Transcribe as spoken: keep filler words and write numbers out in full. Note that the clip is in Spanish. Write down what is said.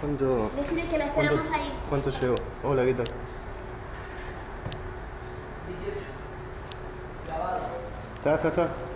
¿Cuánto? Decirle que la esperamos ¿Cuánto, ahí. cuánto llevo? Hola, ¿qué tal? dieciocho. Grabado. Está, está, está.